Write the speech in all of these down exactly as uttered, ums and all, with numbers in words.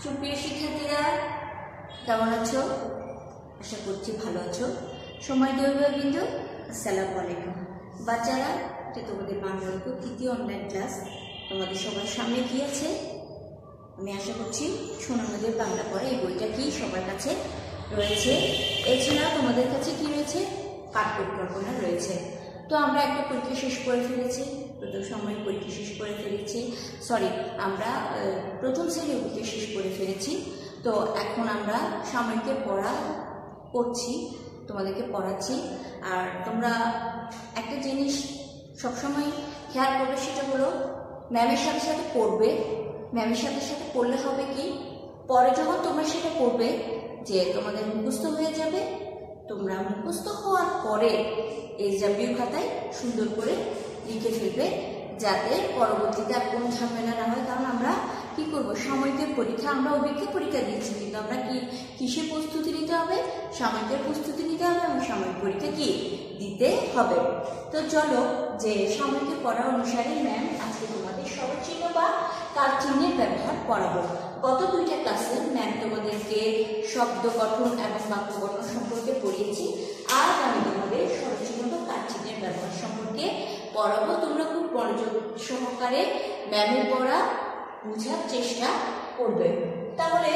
সুপ্রিয় শিক্ষার্থীরা কেমন আছো? আশা করছি ভালো আছো। সময় দেববৃন্দ, আসসালামু আলাইকুম। বাচ্চারা, এটা তোমাদের বাংলা অঙ্ক তৃতীয় অনলাইন ক্লাস তোমাদের সবার সামনে কি আছে আমি আশা করছি সোনামদের বাংলা পড়া এই বইটা কি সবার কাছে রয়েছে। এছাড়া তোমাদের কাছে কি রয়েছে? পাঠ পরিকল্পনা রয়েছে। তো আমরা একটা পরীক্ষা শেষ করে ফেলেছি, প্রথম সময় পরীক্ষা শেষ করে ফেলেছি সরি আমরা প্রথম শ্রেণীর পরীক্ষা শেষ করে ফেলেছি। তো এখন আমরা সাময়িকের পড়া করছি, তোমাদেরকে পড়াচ্ছি। আর তোমরা একটা জিনিস সবসময় খেয়াল করবে, সেটা হলো ম্যামের সাথে সাথে পড়বে। ম্যামের সাথে সাথে পড়লে হবে কি, পরে যখন তোমরা সেটা পড়বে যে তোমাদের মুখস্থ হয়ে যাবে, তোমরা মুখস্থ হওয়ার পরে এক্সাম খাতায় সুন্দর করে লিখে ফেলবে, যাতে পরবর্তীতে আর কোনো ঝামেলা না হয়। কারণ আমরা কি করব, সাময়িকের পরীক্ষা আমরা অভিজ্ঞ পরীক্ষা দিয়েছি, কিন্তু আমরা কি কিসের প্রস্তুতি নিতে হবে? সাময়িকের প্রস্তুতি নিতে হবে এবং সাময়িক পরীক্ষা কি দিতে হবে। তো চলো, যে সাময়িকের পড়া অনুসারে ম্যাম আজকে তোমাদের স্বরচিহ্ন বা কার চিহ্নের ব্যবহার পড়াবো। গত দুইটা ক্লাসে ম্যাম তোমাদেরকে শব্দ গঠন এবং বাক্য গঠন সম্পর্কে পড়িয়েছি। আজ আমি তোমাদের স্বরচিহ্ন বা কার চিহ্নের ব্যবহার সম্পর্কে পড়াবো। তোমরা খুব মনোযোগ সহকারে ম্যামের পড়া বোঝার চেষ্টা করবে। তাহলে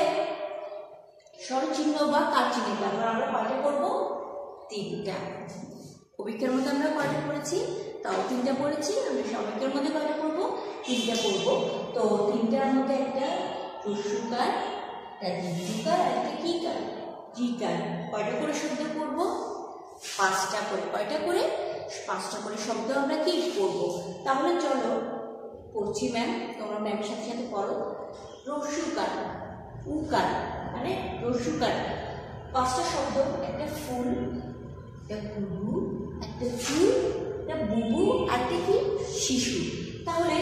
স্বরচিহ্ন বা কার চিহ্নের ব্যবহার আমরা কয়টা করবো? তিনটা। অভিজ্ঞের মধ্যে আমরা কয়টা পড়েছি? তাও তিনটা পড়েছি। আমরা সাময়িকের মধ্যে কয়টা পড়বো? তিনটা পড়বো। তো তিনটার মধ্যে একটা রস্যকার, একটা দীর্ঘকার, একটা কি কার? রিকার। কয়টা করে শব্দ পড়বো? পাঁচটা করে। কয়টা করে? পাঁচটা করে শব্দ আমরা কি পড়বো। তাহলে চলো পড়ছি ম্যাম, তোমরা ম্যামের সাথে সাথে পড়ো। রস্যকার, উকার মানে রস্যকার, পাঁচটা শব্দ। একটা ফুল, একটা গুরু, একটা চুল, একটা বুবু, আর একটা কি শিশু। তাহলে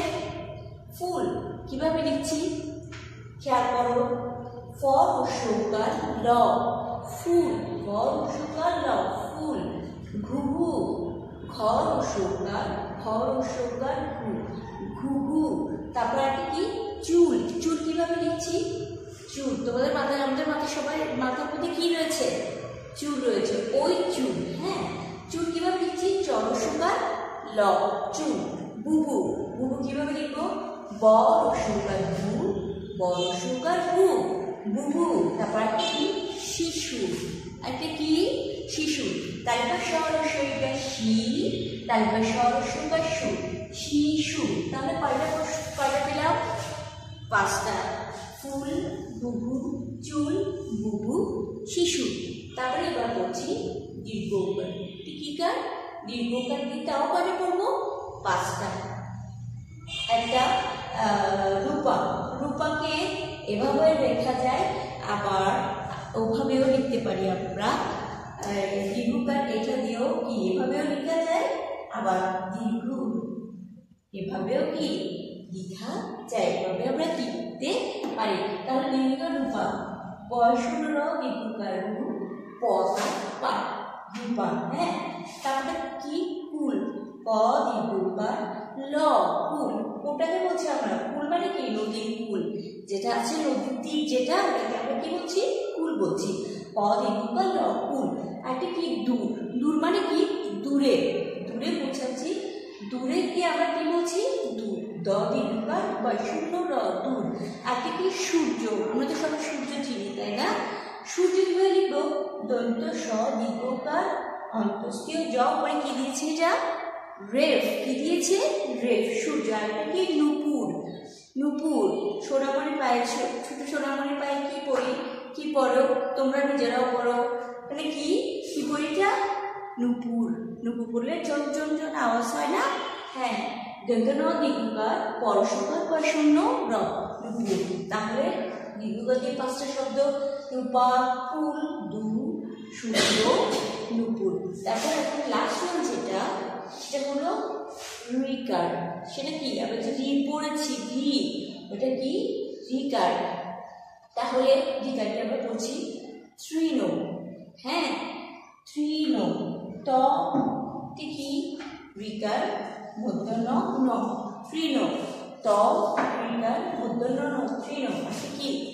ফুল কিভাবে লিখছি খেয়াল করো। ফ রস্যকার ল, ফুল। ফ রস্যকার ল, ফুল। ঘুঘু, ঘ রস্যকার, খ রস্যকার ঘু, ঘুঘু। তারপর একটা কি চুল। চুল কিভাবে লিখছি? চুল। তোমাদের মাথায়, আমাদের মাথায় সবাই মাথার মধ্যে কি রয়েছে? চুল রয়েছে, ওই চুল। হ্যাঁ, চুল কিভাবে লিখছি? চ রস্যকার ল, চুল। বুবু, বুবু কিভাবে লিখবো? ব রস্যকার বু, ব রস্যকার বু, বুবু। তারপর একটা কি শিশু, একটা কি শিশু। তারপর স রস্যকার শি, তারপর স রস্যকার সু, শিশু। তাহলে কয়টা কয়টা পেলাম? পাঁচটা। ফুল, বুবু, চুল, বুবু, শিশু। তারপরে এবার বলছি দীর্ঘকার। কি কার? দীর্ঘকার দিয়ে তাও কয়টা করবো? পাঁচটা। একটা রূপা, রূপাকে এভাবে লেখা যায়, আবার ওভাবেও লিখতে পারি আমরা। দীর্ঘকার এটা দিয়েও কি এভাবেও লেখা যায়, আবার দীর্ঘ এভাবেও কি লেখা যায়, এভাবে আমরা কি লিখতে পারি। তাহলে দীর্ঘকার রূপা, বয়সূর দীর্ঘকার রূপ, পদা পা রূপা। হ্যাঁ, তারপরে কি ফুল, ক দীর্ঘকার ল, ফুল। ওটাকে বলছি আমরা ফুল মানে কি নদীর ফুল, যেটা আছে নদীর তীর, যেটা ওটাকে আমরা কি বলছি? ফুল বলছি। ক দীর্ঘকার ল, ফুল। একটা কি দূর, দূর মানে কি দূরে, দূরে বোঝাচ্ছি। দূরে কি আমরা কি বলছি? দূর। দ দীর্ঘকার বয়শূন্য র, দূর। একটা কি সূর্য, আমরা তো সবাই সূর্য চিনি, তাই না? সূর্য কিভাবে লিখবো? দন্ত স দীর্ঘকার অন্তস্থীয় জ পরে কি দিয়েছে? যা রেফ, কি দিয়েছে? রেফ, সূর্য। আর কি নুপুর, নুপুর। সোনামণি পায়ে, ছোট সোনামণি পায়ে কি পড়ি? কি পড়ো? তোমরা নিজেরাও পড়ো। মানে কি কি পড়িটা? নুপুর। নুপুর পড়লে জন জন জন আওয়াজ হয় না? হ্যাঁ, দন্ত ন দীর্ঘকার পরশকার বয়শূন্য র, নুপুর। তাহলে দীর্ঘকার দিয়ে পাঁচটা শব্দ, রূপা, ফুল, দু, সূর্য, নুপুর। তারপর এখন লাস্ট ওয়ান যেটা, সেটা হলো রিকার। সেটা কি? আমরা যে রি পড়েছি, রি, ওটা কি? রিকার। তাহলে রিকারকে আমরা পড়ছি তৃণ। হ্যাঁ, তৃণ। ত কি রিকার, মূর্ধন্য ন, তৃণ। ত রিকার, মূর্ধন্য ন, তৃণ। কি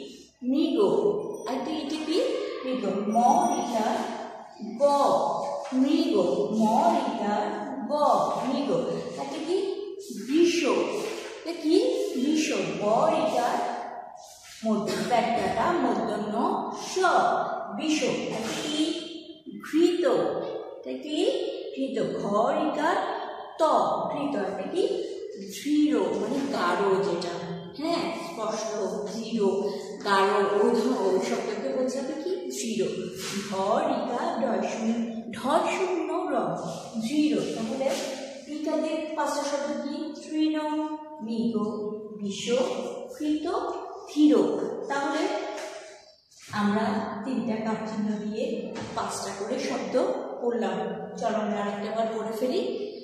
মৃগো, একটু ইটিপি মৃগো, ম রিটা গ, মৃগ, ম রিটা গ, মৃগ। একটা কি বৃষ, কি বৃষ, ব রিটা মধ্য ব্যাটাটা মূর্ধন্য স, বিষ। একটা কি ঘৃত, কি ঘৃত, ঘ রিকার ত, ঘৃত। একটা কি দৃঢ়, মানে গাঢ় যেটা, হ্যাঁ স্পষ্ট, দৃঢ়, গাঢ়, ওই শব্দকে বলছে হবে কি দৃঢ়। ঢ রিকা ঢ শূন্য, ঢ শূন্য র, দৃঢ়। তাহলে টিকাদের পাঁচটা শব্দ কি তৃণ, মৃগ, বিষ, কৃত, ধীর। তাহলে আমরা তিনটা কাঠ চিহ্ন দিয়ে পাঁচটা করে শব্দ পড়লাম। চলো আমরা আরেকটা বার পড়ে ফেলি।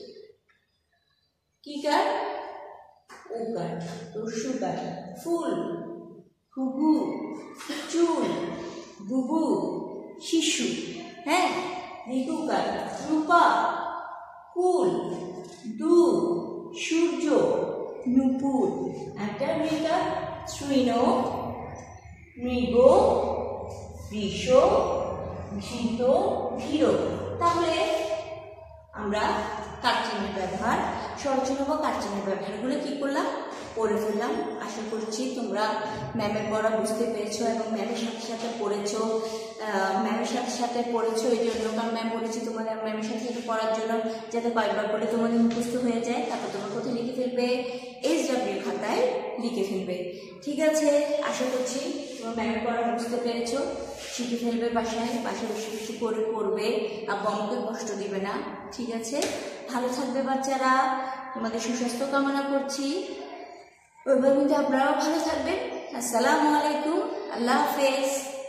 কি কার? ওকার, রস্যকার, ফুল, ঘুঘু, চুল, বুবু, শিশু, হ্যাঁ ঋতুকার, রূপা, কুল, দুধ, সূর্য, নুপুর। একটা মৃগার তৃণ, মৃগ, বৃষ, ঘৃত, ধীর। তাহলে আমরা কাঠচিহ্নের ব্যবহার, স্বরচিহ্ন বা কাঠচিহ্নের ব্যবহারগুলো কি করলাম, পড়ে ফেললাম। আশা করছি তোমরা ম্যামের পড়া বুঝতে পেরেছো এবং ম্যামের সাথে সাথে পড়েছো। ম্যামের সাথে সাথে পড়েছো এই জন্য, কারণ ম্যাম বলেছি তোমাদের ম্যামের সাথে সাথে পড়ার জন্য, যাতে কয়েকবার পড়লে তোমাদের মুখস্থ হয়ে যায়। তারপর তোমরা কোথায় লিখে ফেলবে, এইচ ডাব্লিউ খাতায় লিখে ফেলবে। ঠিক আছে, আশা করছি তোমরা ম্যামের পড়া বুঝতে পেরেছো, শিখে ফেলবে বাসায়, বাসায় বেশি বেশি করে পড়বে আর আমাকে কষ্ট দিবে না। ঠিক আছে, ভালো থাকবে বাচ্চারা, তোমাদের সুস্বাস্থ্য কামনা করছি। ওইভাবে কিন্তু আপনারাও ভালো থাকবেন। আসসালামু আলাইকুম, আল্লাহ হাফেজ।